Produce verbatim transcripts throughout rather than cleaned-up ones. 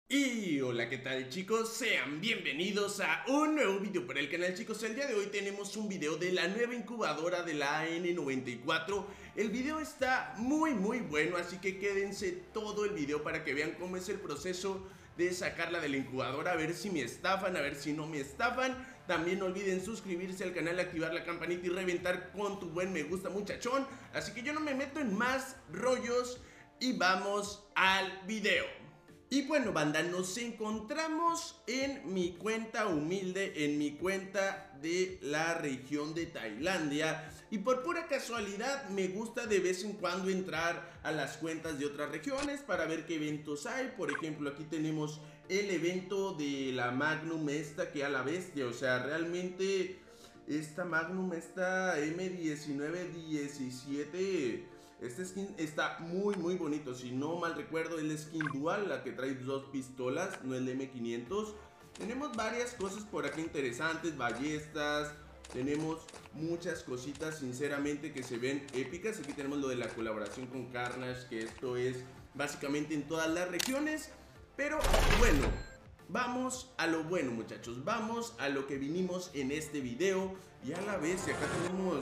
Y hola, ¿qué tal, chicos? Sean bienvenidos a un nuevo video para el canal, chicos. El día de hoy tenemos un video de la nueva incubadora de la A N noventa y cuatro. El video está muy muy bueno, así que quédense todo el video para que vean cómo es el proceso de sacarla de la incubadora. A ver si me estafan, a ver si no me estafan. También no olviden suscribirse al canal, activar la campanita y reventar con tu buen me gusta, muchachón. Así que yo no me meto en más rollos y vamos al video. Y bueno, banda, nos encontramos en mi cuenta humilde, en mi cuenta de la región de Tailandia. Y por pura casualidad me gusta de vez en cuando entrar a las cuentas de otras regiones para ver qué eventos hay. Por ejemplo, aquí tenemos el evento de la Magnum esta, que a la bestia, o sea, realmente esta Magnum, esta M diecinueve diecisiete... Este skin está muy muy bonito. Si no mal recuerdo, es el skin dual, la que trae dos pistolas, no el M quinientos. Tenemos varias cosas por aquí interesantes, ballestas. Tenemos muchas cositas sinceramente que se ven épicas. Aquí tenemos lo de la colaboración con Carnage, que esto es básicamente en todas las regiones. Pero bueno, vamos a lo bueno, muchachos. Vamos a lo que vinimos en este video. Y a la vez acá tenemos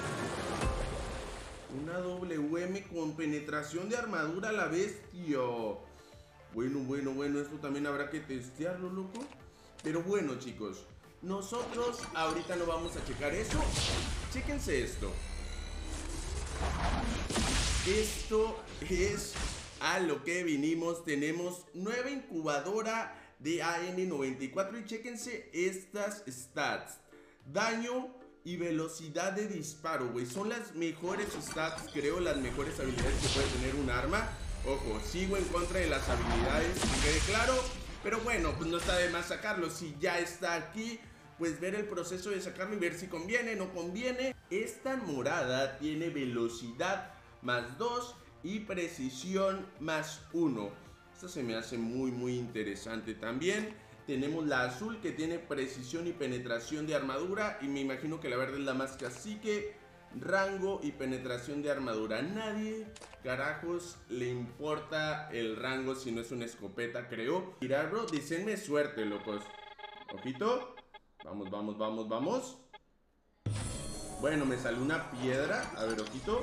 una W M con penetración de armadura a la bestia. Bueno, bueno, bueno, esto también habrá que testearlo, loco. Pero bueno, chicos, nosotros ahorita no vamos a checar eso. Chéquense esto. Esto es a lo que vinimos. Tenemos nueva incubadora de A N noventa y cuatro. Y chéquense estas stats. Daño y velocidad de disparo, güey. Son las mejores stats, creo, las mejores habilidades que puede tener un arma. Ojo, sigo en contra de las habilidades, que quede claro. Pero bueno, pues no está de más sacarlo. Si ya está aquí, pues ver el proceso de sacarlo y ver si conviene, no conviene. Esta morada tiene velocidad más dos y precisión más uno. Esto se me hace muy muy interesante también. Tenemos la azul, que tiene precisión y penetración de armadura. Y me imagino que la verde es la más cacique. Rango y penetración de armadura. Nadie, carajos, le importa el rango si no es una escopeta, creo. Mirar, bro, dicenme suerte, locos. Ojito. Vamos, vamos, vamos, vamos. Bueno, me salió una piedra. A ver, ojito.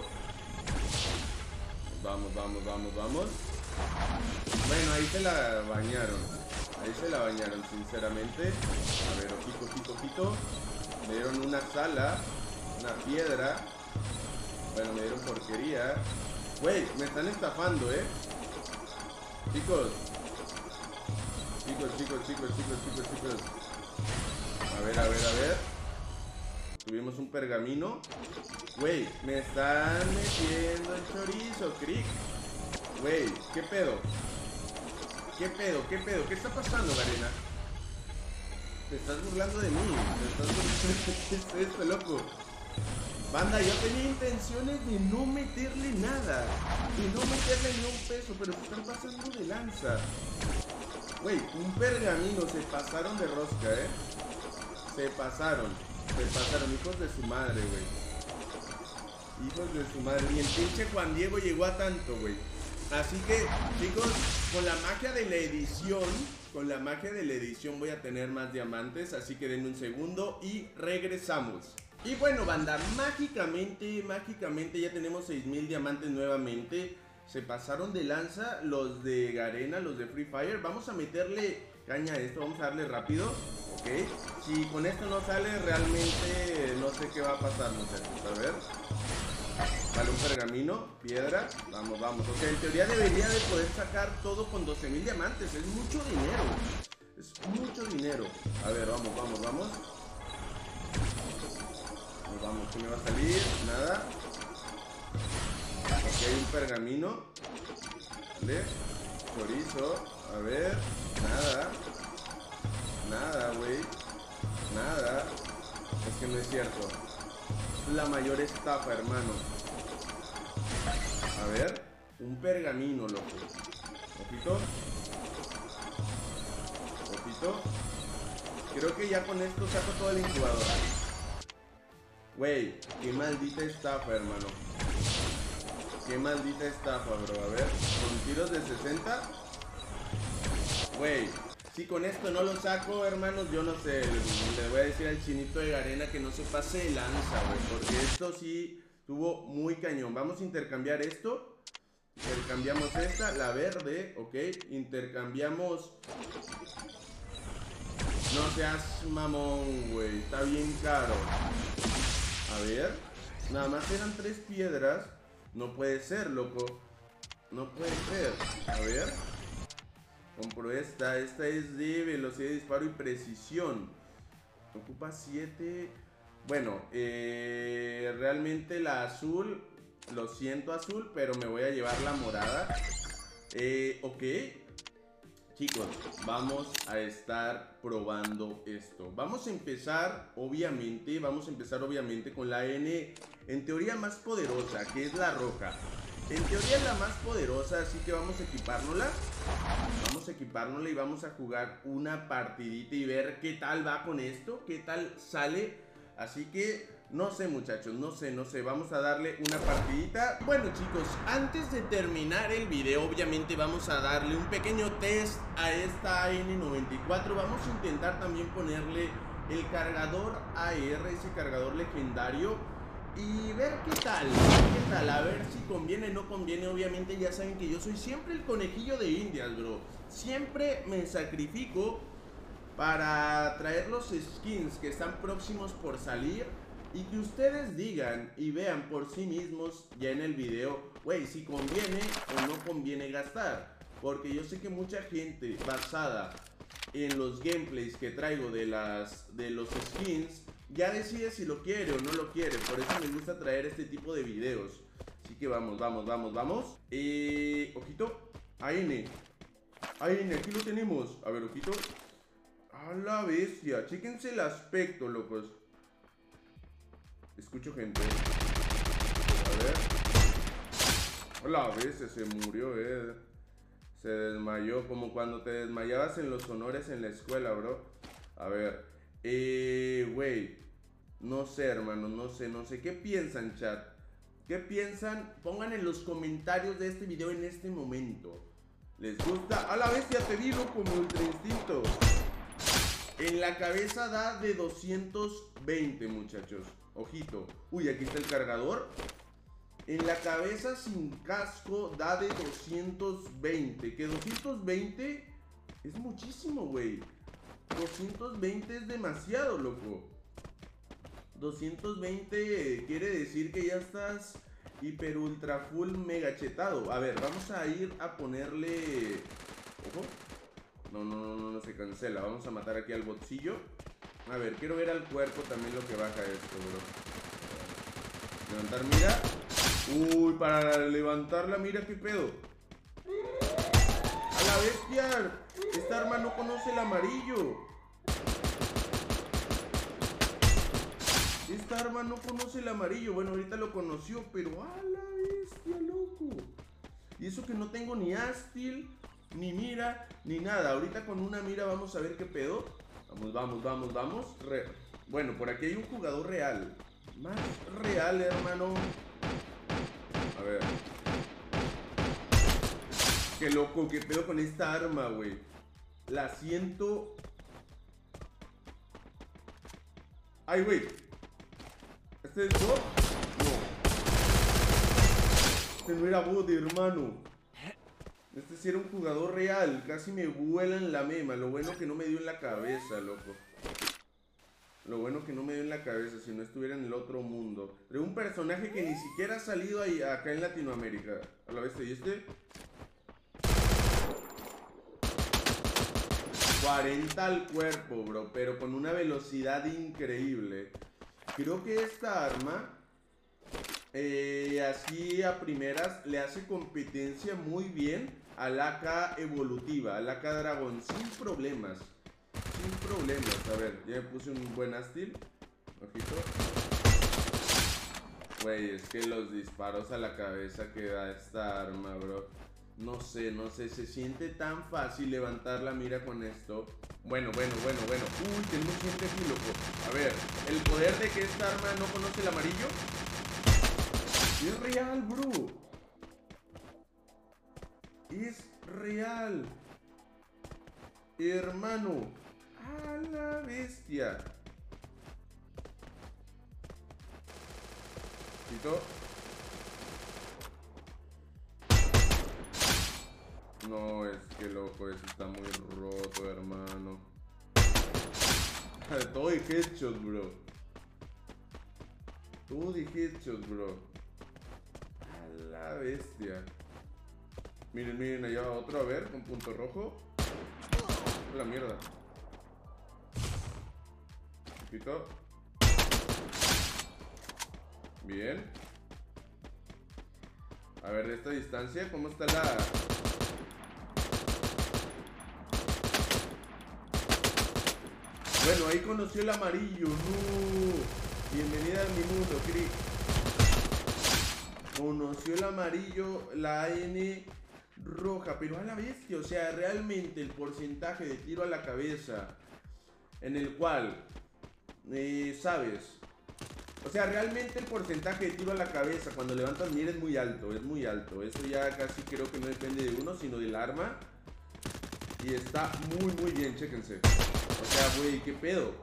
Vamos, vamos, vamos, vamos. Bueno, ahí se la bañaron. Ahí se la bañaron, sinceramente. A ver, ojito, ojito, ojito. Me dieron una sala, una piedra. Bueno, me dieron porquería. Güey, me están estafando, ¿eh? Chicos. Chicos, chicos, chicos, chicos, chicos, chicos. A ver, a ver, a ver. Tuvimos un pergamino. Güey, me están metiendo el chorizo, crick. Güey, ¿qué pedo? ¿Qué pedo? ¿Qué pedo? ¿Qué está pasando, Garena? Te estás burlando de mí. Te estás burlando. ¿Qué es esto, loco? Banda, yo tenía intenciones de no meterle nada. De no meterle ni un peso, pero se están pasando de lanza. Güey, un pergamino. Se pasaron de rosca, ¿eh? Se pasaron. Se pasaron. Hijos de su madre, güey. Hijos de su madre. Y el pinche Juan Diego llegó a tanto, güey. Así que, chicos, con la magia de la edición, con la magia de la edición voy a tener más diamantes. Así que denme un segundo y regresamos. Y bueno, banda, mágicamente, mágicamente ya tenemos seis mil diamantes nuevamente. Se pasaron de lanza los de Garena, los de Free Fire. Vamos a meterle caña a esto, vamos a darle rápido. Ok, si con esto no sale, realmente no sé qué va a pasar, muchachos. A ver. Vale, un pergamino, piedra. Vamos, vamos. Ok, en teoría debería de poder sacar todo con doce mil diamantes. Es mucho dinero. Es mucho dinero. A ver, vamos, vamos, vamos. Vamos, vamos. ¿Qué me va a salir? Nada. Ok, un pergamino. Vale. Chorizo. A ver. Nada. Nada, güey. Nada. Es que no es cierto. La mayor estafa, hermano. A ver, un pergamino, loco. Ojito. Ojito. Creo que ya con esto saco toda la incubadora. Güey, qué maldita estafa, hermano. Qué maldita estafa, bro. A ver, con tiros de sesenta. Güey, si con esto no lo saco, hermanos, yo no sé. Le voy a decir al chinito de Garena que no se pase de lanza, güey. Porque esto sí estuvo muy cañón. Vamos a intercambiar esto. Intercambiamos esta, la verde, ok. Intercambiamos... No seas mamón, güey. Está bien caro. A ver. Nada más eran tres piedras. No puede ser, loco. No puede ser. A ver. Compro esta. Esta es de velocidad de disparo y precisión. Ocupa siete. Bueno, eh, realmente la azul. Lo siento, azul, pero me voy a llevar la morada. Eh, ok. Chicos, vamos a estar probando esto. Vamos a empezar, obviamente, vamos a empezar obviamente con la N, en teoría más poderosa, que es la roja. En teoría es la más poderosa, así que vamos a equipárnosla. Vamos a equipárnosla y vamos a jugar una partidita y ver qué tal va con esto, qué tal sale. Así que, no sé muchachos, no sé, no sé, vamos a darle una partidita. Bueno chicos, antes de terminar el video, obviamente vamos a darle un pequeño test a esta A N noventa y cuatro. Vamos a intentar también ponerle el cargador A R, ese cargador legendario, y ver qué tal, qué tal, a ver si conviene o no conviene. Obviamente ya saben que yo soy siempre el conejillo de indias, bro. Siempre me sacrifico para traer los skins que están próximos por salir y que ustedes digan y vean por sí mismos ya en el video, güey, si conviene o no conviene gastar. Porque yo sé que mucha gente, basada en los gameplays que traigo de, las, de los skins, ya decide si lo quiere o no lo quiere. Por eso me gusta traer este tipo de videos. Así que vamos, vamos, vamos, vamos. Eh, ojito, A N. A N, aquí lo tenemos. A ver, ojito. A la bestia, chéquense el aspecto, locos. Escucho gente. A ver. A la bestia, se murió, eh. Se desmayó, como cuando te desmayabas en los honores en la escuela, bro. A ver. Eh, güey. No sé, hermano, no sé, no sé. ¿Qué piensan, chat? ¿Qué piensan? Pongan en los comentarios de este video en este momento. ¿Les gusta? A la bestia, te vi, loco, como ultra instinto. En la cabeza da de doscientos veinte, muchachos. Ojito. Uy, aquí está el cargador. En la cabeza sin casco da de doscientos veinte. Que doscientos veinte es muchísimo, güey. doscientos veinte es demasiado, loco. doscientos veinte quiere decir que ya estás hiper ultra full mega chetado. A ver, vamos a ir a ponerle... Ojo. No, no, no, no, no se cancela. Vamos a matar aquí al botcillo. A ver, quiero ver al cuerpo también lo que baja esto, bro. Levantar mira. Uy, para levantar la mira, ¿qué pedo? ¡A la bestia! Esta arma no conoce el amarillo. Esta arma no conoce el amarillo. Bueno, ahorita lo conoció, pero ¡a la bestia, loco! Y eso que no tengo ni Astil, ni mira, ni nada. Ahorita con una mira vamos a ver qué pedo. Vamos, vamos, vamos, vamos. Re... Bueno, por aquí hay un jugador real. Más real, hermano. A ver. Qué loco, qué pedo con esta arma, güey. La siento. Ay, güey. ¿Este es bot? No. Este no era bot, hermano. Este sí era un jugador real. Casi me vuela en la mema. Lo bueno que no me dio en la cabeza, loco. Lo bueno que no me dio en la cabeza. Si no estuviera en el otro mundo. Pero un personaje que ni siquiera ha salido ahí, acá en Latinoamérica. A la vez, ¿y este? cuarenta al cuerpo, bro. Pero con una velocidad increíble. Creo que esta arma... Eh, así a primeras le hace competencia muy bien al A K evolutiva, al A K dragón, sin problemas. Sin problemas. A ver, ya me puse un buen Astil. Ojito. Güey, es que los disparos a la cabeza que da esta arma, bro. No sé, no sé, se siente tan fácil levantar la mira con esto. Bueno, bueno, bueno, bueno. Uy, tenemos gente aquí, loco. A ver, el poder de que esta arma no conoce el amarillo. Es real, bro. Es real. Hermano, a la bestia. Quito. No, es que loco, eso está muy roto, hermano. Todo de headshot, bro. Todo de headshot, bro. A la bestia. Miren, miren, allá otro, a ver, con punto rojo. La mierda. Quito. Bien. A ver, de esta distancia, ¿cómo está la...? Bueno, ahí conoció el amarillo. No. Bienvenida a mi mundo, Crick. Conoció el amarillo, la A N roja, pero a la bestia. O sea, realmente el porcentaje de tiro a la cabeza en el cual, eh, ¿sabes? O sea, realmente el porcentaje de tiro a la cabeza cuando levantas mira es muy alto, es muy alto. Eso ya casi creo que no depende de uno, sino del arma. Y está muy, muy bien, chéquense. O sea, güey, ¿qué pedo?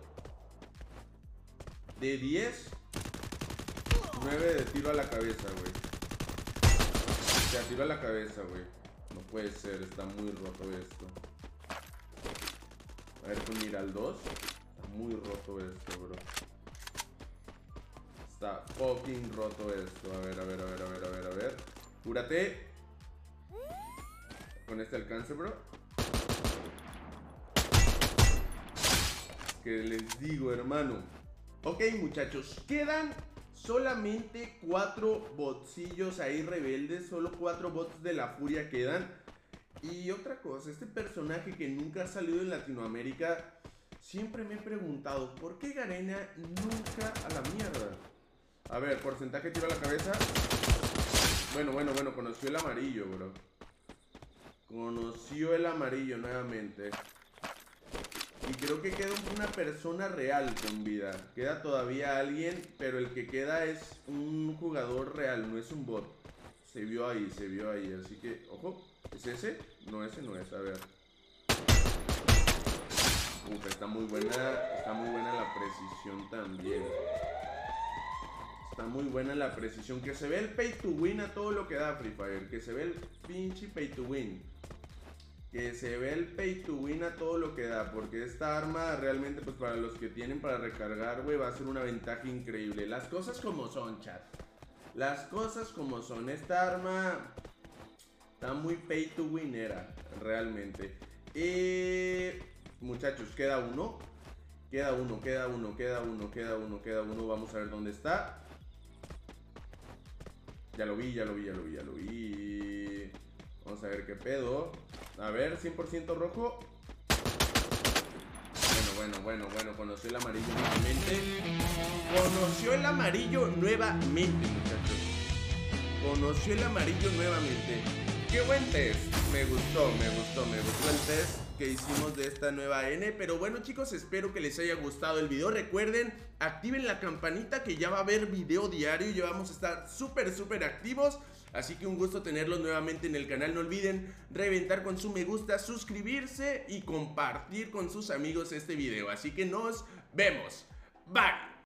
De diez, nueve de tiro a la cabeza, güey. O sea, tiro a la cabeza, güey. No puede ser, está muy roto esto. A ver, con mira al dos. Está muy roto esto, bro. Está fucking roto esto. A ver, a ver, a ver, a ver, a ver, a ver. Cúrate. Con este alcance, bro. Que les digo, hermano. Ok, muchachos, quedan solamente cuatro botcillos ahí rebeldes. Solo cuatro bots de la furia quedan. Y otra cosa, este personaje que nunca ha salido en Latinoamérica, siempre me he preguntado, ¿por qué Garena nunca a la mierda? A ver, porcentaje de tiro a la cabeza. Bueno, bueno, bueno, conoció el amarillo, bro. Conoció el amarillo nuevamente. Y creo que queda una persona real con vida. Queda todavía alguien, pero el que queda es un jugador real, no es un bot. Se vio ahí, se vio ahí, así que, ojo, ¿es ese? No, ese no es, a ver. Uf, está muy buena, está muy buena la precisión también. Está muy buena la precisión. Que se ve el pay to win a todo lo que da Free Fire. Que se ve el pinche pay to win. Que se ve el pay to win a todo lo que da. Porque esta arma realmente, pues para los que tienen para recargar, güey, va a ser una ventaja increíble. Las cosas como son, chat. Las cosas como son. Esta arma está muy pay to win era, realmente. Eh, muchachos, queda uno. Queda uno, queda uno, queda uno, queda uno, queda uno. Vamos a ver dónde está. Ya lo vi, ya lo vi, ya lo vi, ya lo vi. Vamos a ver qué pedo. A ver, cien por ciento rojo. Bueno, bueno, bueno, bueno. Conoció el amarillo nuevamente. Conoció el amarillo nuevamente, muchachos. Conoció el amarillo nuevamente. Qué buen test. Me gustó, me gustó, me gustó el test que hicimos de esta nueva N. Pero bueno, chicos, espero que les haya gustado el video. Recuerden, activen la campanita que ya va a haber video diario. Ya vamos a estar súper, súper activos. Así que un gusto tenerlos nuevamente en el canal. No olviden reventar con su me gusta, suscribirse y compartir con sus amigos este video. Así que nos vemos. Bye.